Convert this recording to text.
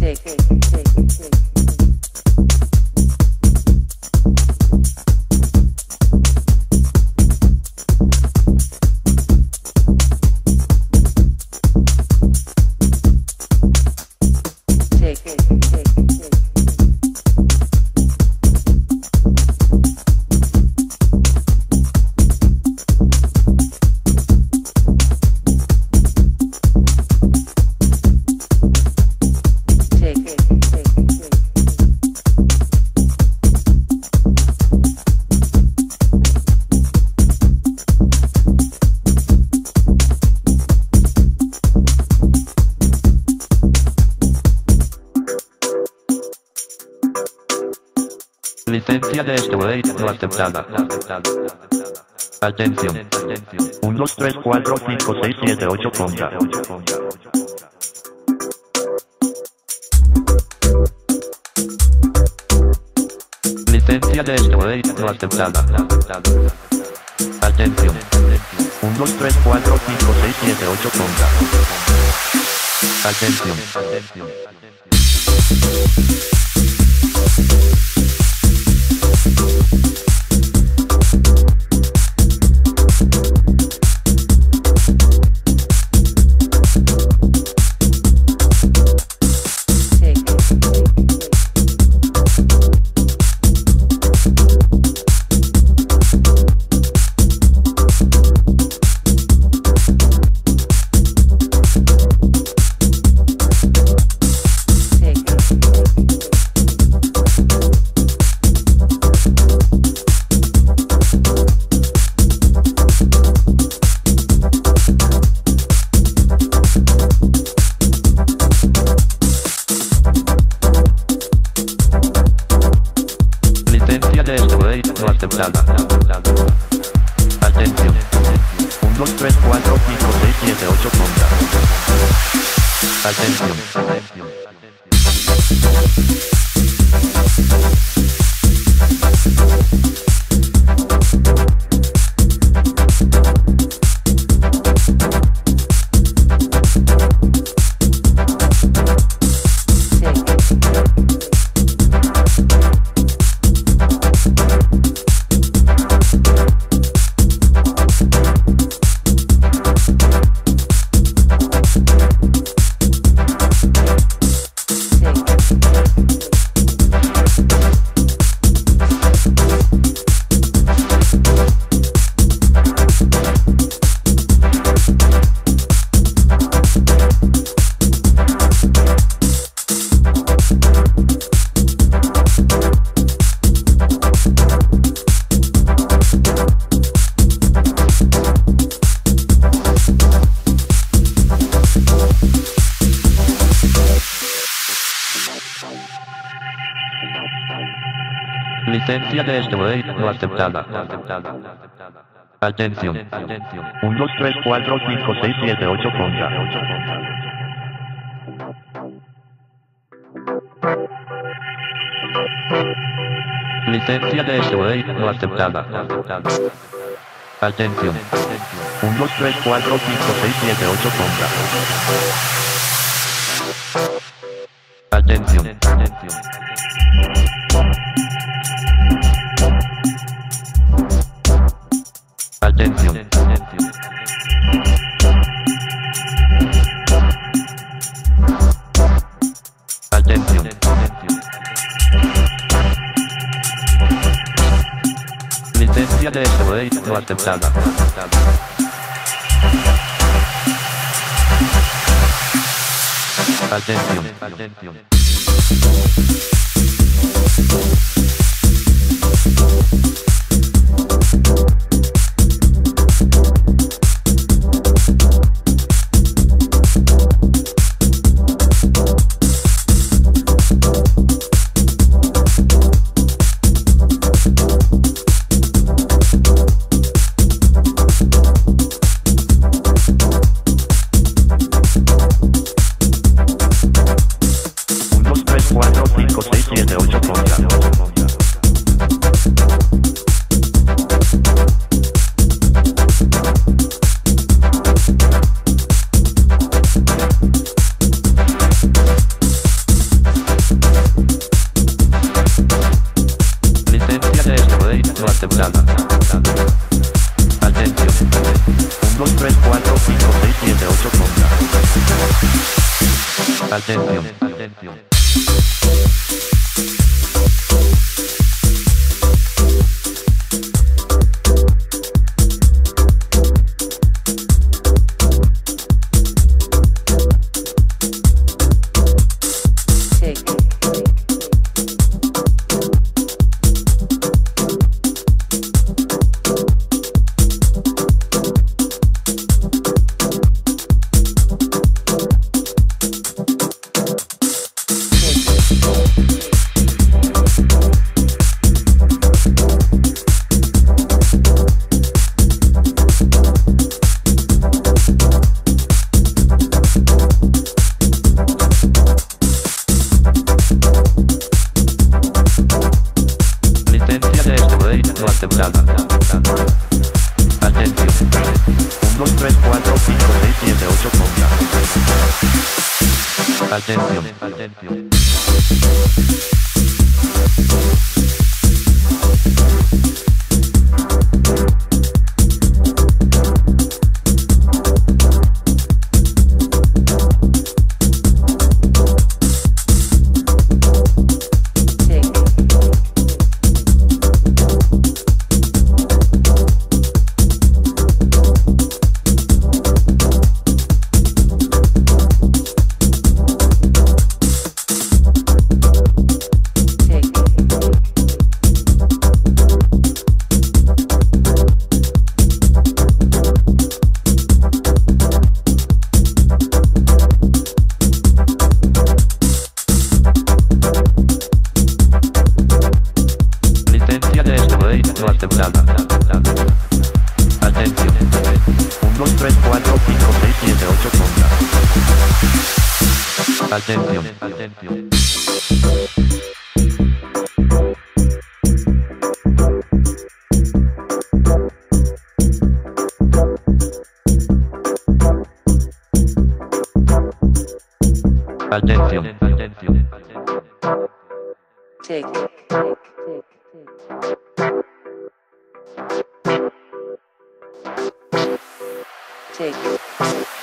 Licencia de Stowaway no aceptada. Atención. 1, 2, 3, 4, 5, 6, 7, 8, contra. Licencia de Stowaway no aceptada. Atención. 1, 2, 3, 4, 5, 6, 7, 8, contra. Atención. No aceptada. Atención. 1, 2, 3, 4, 5, 6, 7, 8, contra. Atención. Licencia de Stowaway no aceptada. Atención. 1, 2, 3, 4, 5, 6, 7, 8, contra. Licencia de Stowaway no aceptada. Atención. 1, 2, 3, 4, 5, 6, 7, 8, contra. Atención. Atención. Atención. Licencia de Stowaway no aceptada. Atención. Atención, atención. No aceptada. Atención. 1, 2, 3, 4, 5, 6, 7, 8, ponga. Atención, atención. No aceptada. Atención. 1, 2, 3, 4, 5, 6, 7, 8, ponga. Atención, atención. Atención, atención. Tick. Tick.